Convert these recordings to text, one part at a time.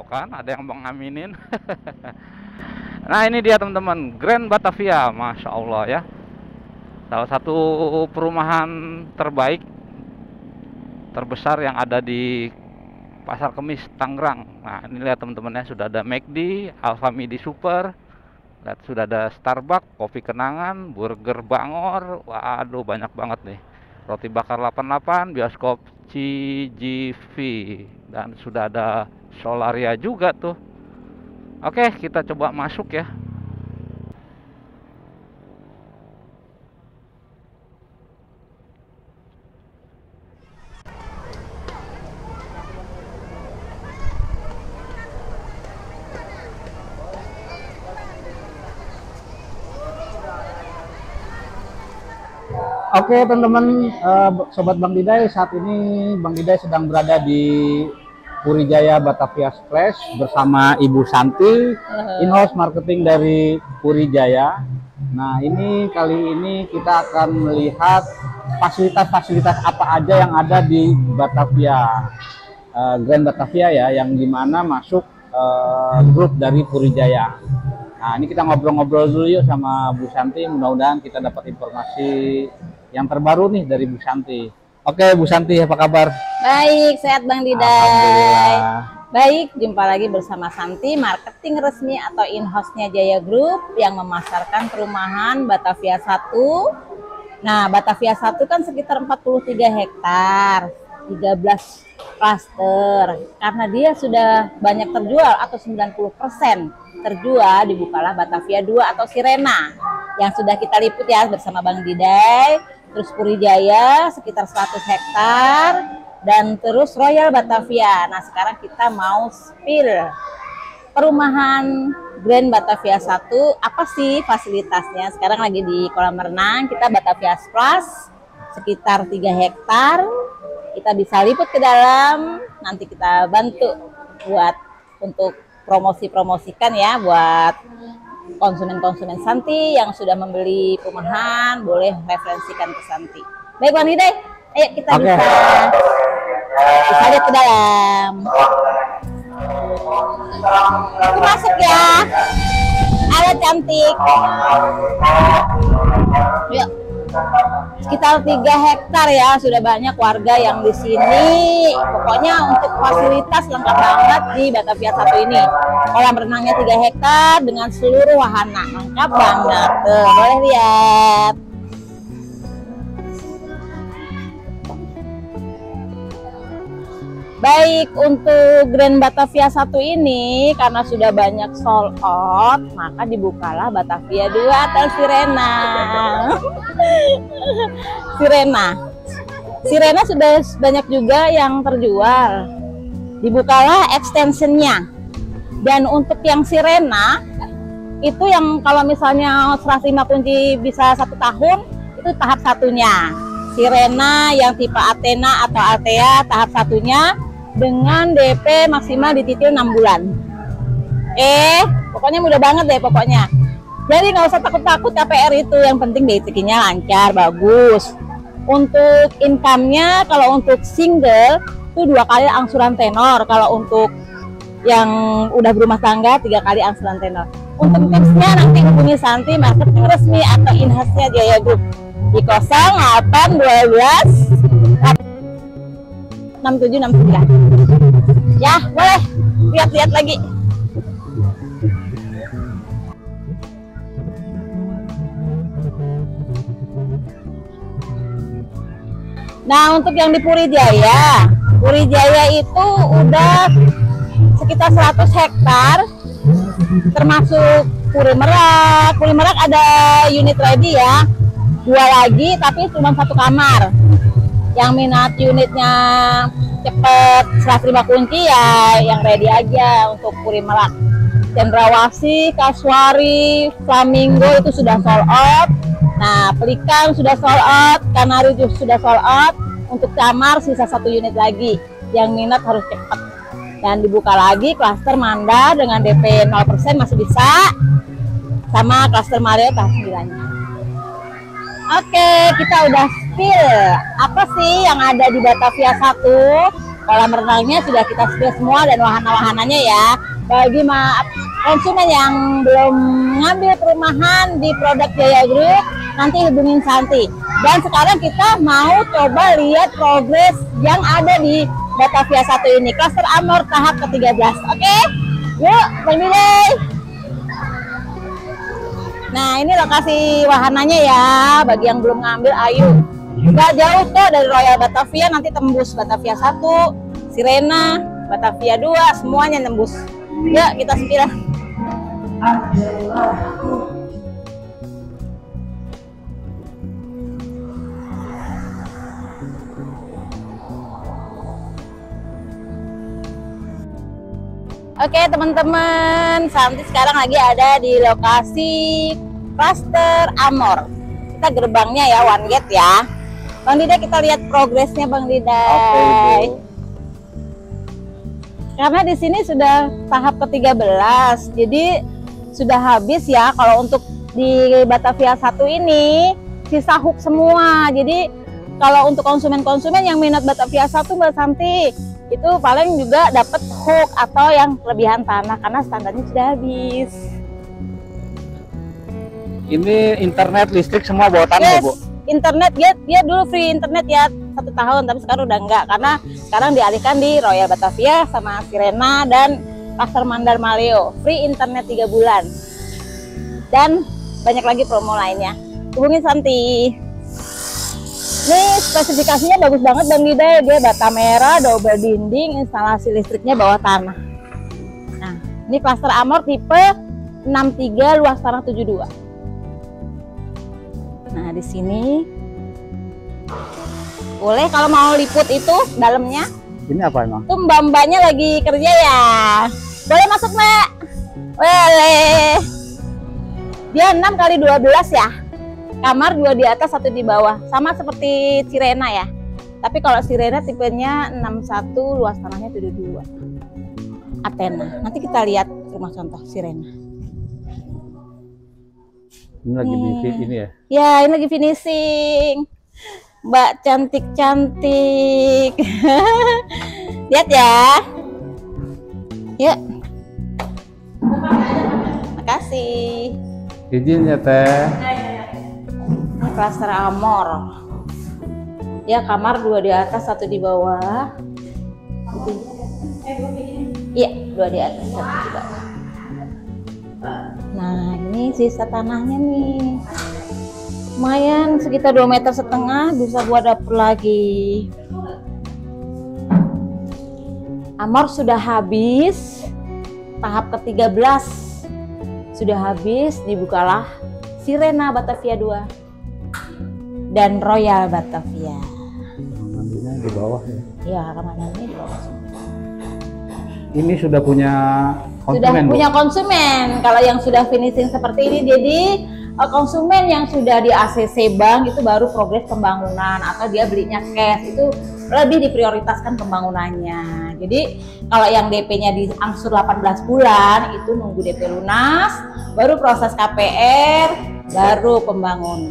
kan, ada yang mengaminin. Nah ini dia teman-teman, Grand Batavia, Masya Allah ya. Salah satu perumahan terbaik, terbesar yang ada di Pasar Kemis, Tangerang. Nah ini lihat teman-teman ya, sudah ada McD, Alfamidi Super. Lihat sudah ada Starbucks, kopi kenangan, burger Bangor. Waduh banyak banget nih. Roti bakar 88, bioskop CGV, dan sudah ada Solaria juga tuh. Oke, kita coba masuk ya. Oke teman-teman, Sobat Bang Diday, saat ini Bang Diday sedang berada di Puri Jaya Batavia Splash bersama Ibu Santi, in-house marketing dari Puri Jaya. Nah ini kali ini kita akan melihat fasilitas-fasilitas apa aja yang ada di Batavia, Grand Batavia ya, yang dimana masuk grup dari Puri Jaya. Nah ini kita ngobrol-ngobrol dulu yuk sama Bu Santi, mudah-mudahan kita dapat informasi yang terbaru nih dari Bu Santi. Oke Bu Santi, apa kabar? Baik, sehat Bang Diday. Alhamdulillah. Baik, jumpa lagi bersama Santi, marketing resmi atau in-house-nya Jaya Group yang memasarkan perumahan Batavia 1. Nah, Batavia 1 kan sekitar 43 hektar, 13 klaster. Karena dia sudah banyak terjual atau 90% terjual, dibukalah Batavia 2 atau Sirena yang sudah kita liput ya bersama Bang Diday. Terus Puri Jaya sekitar 100 hektar, dan terus Royal Batavia. Nah sekarang kita mau spill perumahan Grand Batavia 1, apa sih fasilitasnya. Sekarang lagi di kolam renang, kita Batavia Splash sekitar 3 hektar. Kita bisa liput ke dalam, nanti kita bantu buat untuk promosi-promosikan ya buat konsumen-konsumen Santi yang sudah membeli perumahan, boleh referensikan ke Santi. Baik Bang Diday, ayo kita bisa lihat ke dalam. Aku masuk ya. Halo cantik. Yuk. Sekitar 3 hektar ya, sudah banyak warga yang di sini. Pokoknya untuk fasilitas lengkap banget di Batavia 1 ini. Kolam renangnya 3 hektar dengan seluruh wahana, lengkap banget. Tuh, boleh lihat. Baik, untuk Grand Batavia 1 ini karena sudah banyak sold out, maka dibukalah Batavia 2 atau Sirena. Sirena sudah banyak juga yang terjual. Dibukalah extensionnya. Dan untuk yang Sirena itu yang kalau misalnya serah 5 kunci bisa 1 tahun, itu tahap satunya. Sirena yang tipe Athena atau Altea tahap satunya dengan DP maksimal dicicil 6 bulan. Pokoknya mudah banget deh pokoknya. Jadi nggak usah takut-takut KPR itu, yang penting basicnya lancar, bagus. Untuk income-nya kalau untuk single itu 2 kali angsuran tenor, kalau untuk yang udah berumah tangga 3 kali angsuran tenor. Untuk tipsnya nanti hubungi Santi, marketing resmi atau in-house-nya Jaya Group di 0812 6769. Ya, boleh lihat-lihat lagi. Nah, untuk yang di Puri Jaya itu udah sekitar 100 hektar, termasuk Puri Merak. Puri Merak ada unit ready ya, 2 lagi tapi cuma 1 kamar. Yang minat unitnya cepet serah 5 kunci ya yang ready aja untuk Puri Merak. Cendrawasih, Kasuari, Flamingo itu sudah sold out. Nah, Pelikan sudah sold out, Kanari juga sudah sold out. Untuk kamar sisa 1 unit lagi. Yang minat harus cepat. Dan dibuka lagi klaster Manda dengan DP 0% masih bisa. Sama klaster Mario tahap 9-nya. Oke, kita udah spill apa sih yang ada di Batavia 1. Kolam renangnya sudah kita sedia semua dan wahana-wahananya ya. Bagi konsumen yang belum ngambil perumahan di produk Jaya Group, nanti hubungin Santi. Dan sekarang kita mau coba lihat progres yang ada di Batavia 1 ini, Cluster Amor tahap ke-13. Oke? Yuk, Bang Bidai. Nah, ini lokasi wahananya ya. Bagi yang belum ngambil, ayo. Nggak jauh kok dari Royal Batavia, nanti tembus Batavia 1, Sirena, Batavia 2, semuanya tembus. Yuk, kita sekilas. Oke teman-teman, Santi sekarang lagi ada di lokasi Cluster Amor. Kita gerbangnya ya, one gate ya. Bang Didai, kita lihat progresnya Bang Didai. Oke, Bu. Karena di sini sudah tahap ke-13, jadi sudah habis ya. Kalau untuk di Batavia 1 ini sisa hook semua. Jadi kalau untuk konsumen-konsumen yang minat Batavia 1 Mbak Santi, itu paling juga dapat hook atau yang kelebihan tanah karena standarnya sudah habis. Ini internet, listrik semua bawa tanah, Yes, Bu. internet dia dulu free internet ya 1 tahun, tapi sekarang udah enggak karena sekarang dialihkan di Royal Batavia sama Sirena dan Pasar Mandar Maleo, free internet 3 bulan dan banyak lagi promo lainnya. Hubungi Santi. Nih spesifikasinya bagus banget Bang Didai, dia bata merah, double dinding, instalasi listriknya bawah tanah. Nah, ini Cluster Amor tipe 63, luas tanah 72. Nah, di sini boleh kalau mau liput itu dalamnya. Ini apa emang? Tuh mbak-mbaknya lagi kerja ya. Boleh masuk, Mbak? Boleh. Dia 6x12 ya. Kamar 2 di atas, 1 di bawah. Sama seperti Sirena ya. Tapi kalau Sirena tipenya 61, luas tanahnya 72. Athena. Nanti kita lihat rumah contoh Sirena. Ini lagi di ini ya. Ya, ini lagi finishing. Mbak cantik-cantik. Lihat ya. Yuk. Makasih. Izin ya Teh. Ini Cluster Amor. Ya, kamar 2 di atas, 1 di bawah. Iya, 2 di atas, 1 di bawah. Nah, ini sisa tanahnya nih. Lumayan, sekitar 2,5 meter, bisa buat dapur lagi. Amor sudah habis, tahap ke-13 sudah habis, dibukalah Sirena Batavia 2 dan Royal Batavia. Mandinya di bawah ya. Ya, kamarnya di bawah. Ini sudah punya konsumen, Sudah Bu? punya konsumen. Kalau yang sudah finishing seperti ini, jadi konsumen yang sudah di ACC Bank itu baru progres pembangunan, atau dia belinya cash itu lebih diprioritaskan pembangunannya. Jadi kalau yang DP-nya diangsur 18 bulan itu nunggu DP lunas, baru proses KPR, baru pembangunan.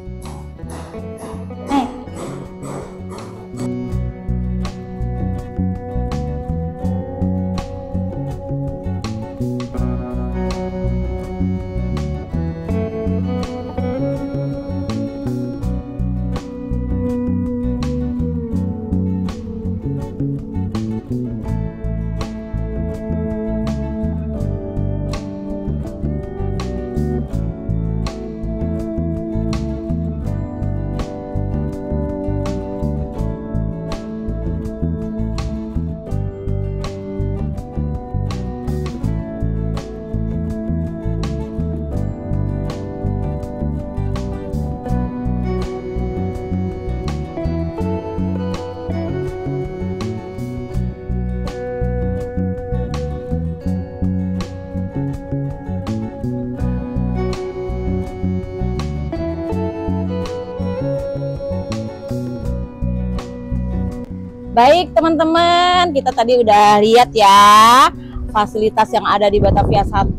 Baik teman-teman, kita tadi udah lihat ya fasilitas yang ada di Batavia 1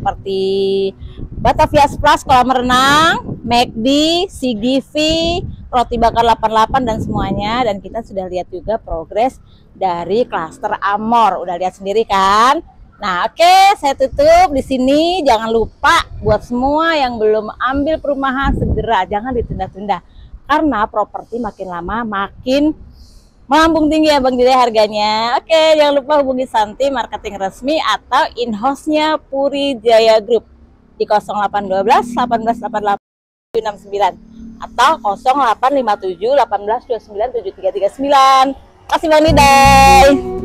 seperti Batavia Splash kolam renang, McD, CGV, roti bakar 88 dan semuanya. Dan kita sudah lihat juga progres dari klaster Amor, udah lihat sendiri kan. Nah oke, saya tutup di sini. Jangan lupa buat semua yang belum ambil perumahan segera, jangan ditunda-tunda karena properti makin lama makin melambung tinggi ya Bang Didai harganya. Oke, jangan lupa hubungi Santi marketing resmi atau in-house-nya Puri Jaya Group di 0812 1888 69 atau 0857 18 29 7339. Terima kasih Bang Didai.